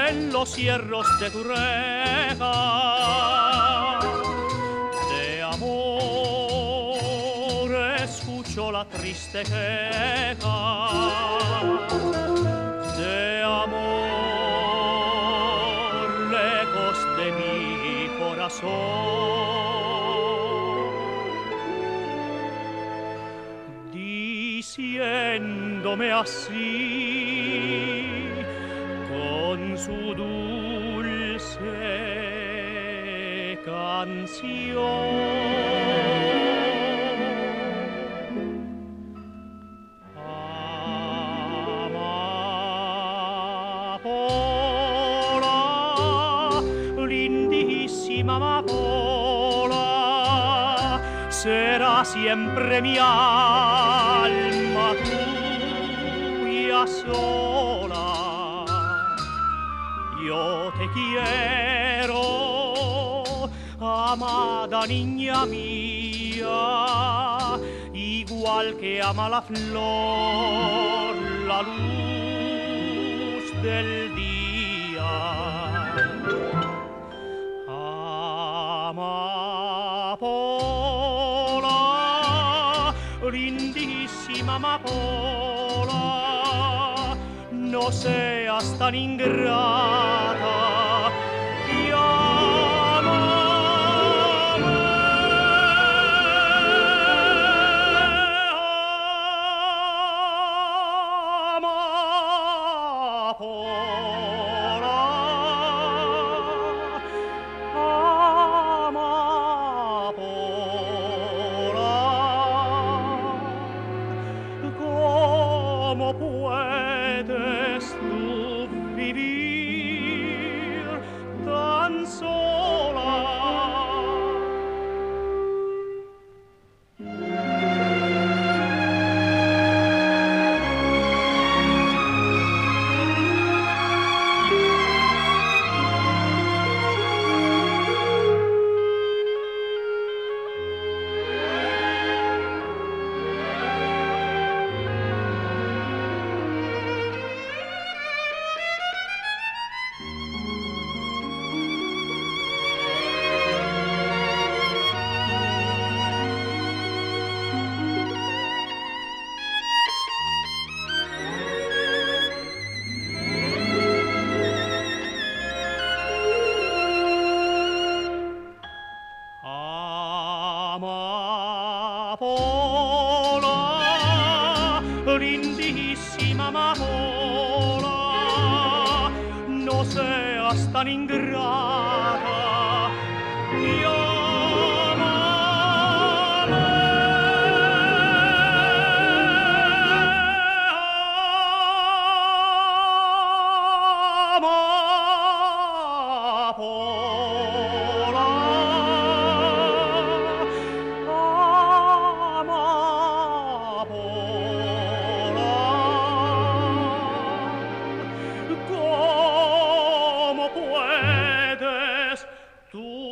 en los cierros de tu reja. De amor escucho la triste queja. De amor lejos de mi corazón, diciéndome así con su dulce canción. Lindísima amapola, será siempre mi alma tuya sola. Yo te quiero, amada niña mía, igual que ama la flor la luz del día. Amapola, lindísima amapola, no seas tan ingrata y ámame. ¿Cómo puedes tú vivir tan sola? Amapola, lindísima amapola, no seas tan ingrata y ¿cómo puedes tú